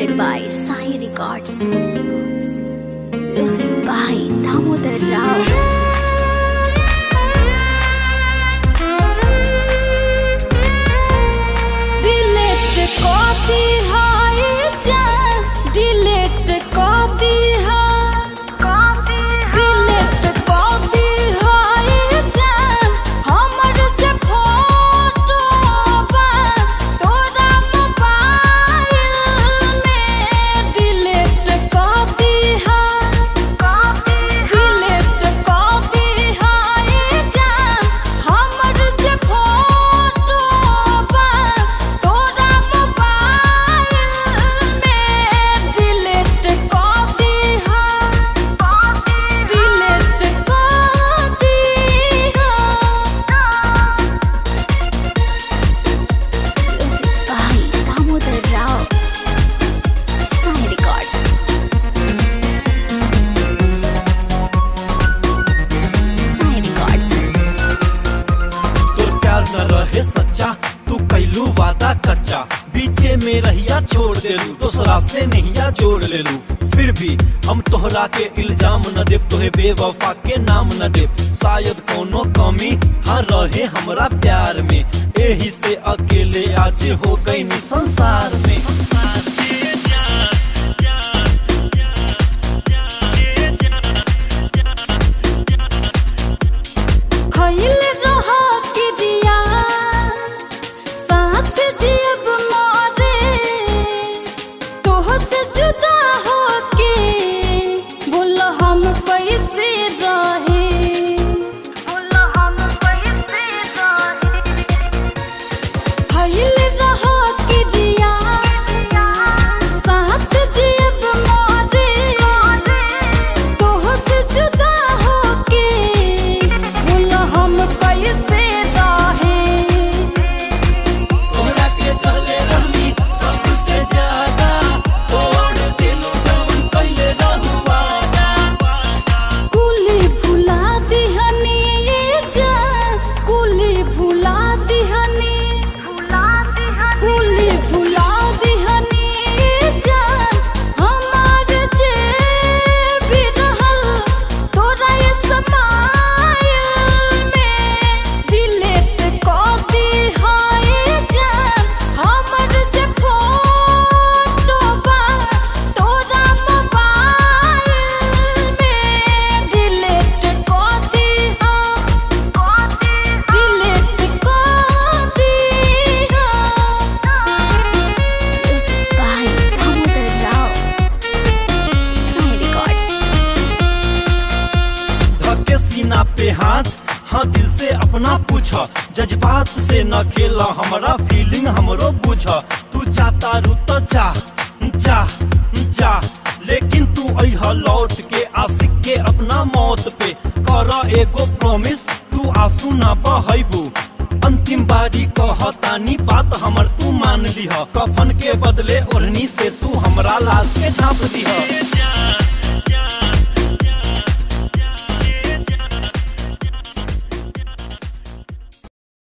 presented by Sai Records. Music by Damodar Rao. Delete कर दी हाय जान, डिलीट कर दी डिलीट कर दी हाय जान, हमर जे फोटो बा तोरा मोबाइल में डिलीट कर दी डिलीट कर दी हाय जान, हमर जे फोटो बा तोरा मोबाइल में डिलीट कर दी डिलीट कर दी। Music by Damodar Rao. Sai Records. Sai Records. तो प्यार न रहे सच्चा, तू कैलू वादा कच्चा, बीचे में रहिया छोड़ देलू, दूसरा से नहिया जोड़ लेलू। फिर भी हम तोहरा के इल्जाम न देब, तोहे बेवफा के नाम न देब। शायद कोनो कमी हाँ रहे हमरा प्यार में, एही से अकेले आज हो गई नी संसार में। खइल रहा किरिया साथ जियब मारे, तोह से जुदा होके बोल हम कैसे रहे, खइल रहा किरिया साथ जियब मारे, तोह से जुदा होके बोल हम कैसे रहे। तोहरा के चले रहनी कब से ज्यादा, तोड़ दिलू जवन कैले रहू वादा। कुली भुला दिहनी ये जान, कुली भुला दिहनी, कुली भुला दिहनी ये जान, हमार जे भी रहल तोरा ये समाइल में डिलीट कर दी हाय जान, हमर जे फोटो बा तोरा मोबाइल में डिलीट कर दी डिलीट कर दी। Music by Damodar Rao. Sai Records. धके सीना पे हाथ, हाँ दिल से अपना पूछा, जज्बात से न खेला, हमारा फीलिंग हमरो बुझा। तू चाहता रू तो जा जा जा, लेकिन तू अइहा लौट के आशिक के अपना मौत पे। कर एगो प्रॉमिस, तू आंसू ना बहैबू, अंतिम बारी कहतानी बात हमर तू मान लिहा। कफन के बदले ओढ़नी से तू हमरा लाश के झाँप दिहा।